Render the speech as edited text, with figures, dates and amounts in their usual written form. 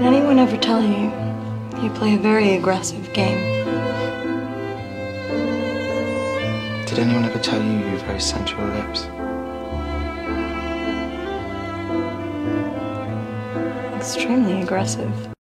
Did anyone ever tell you you play a very aggressive game? Did anyone ever tell you you have very sensual lips? Extremely aggressive.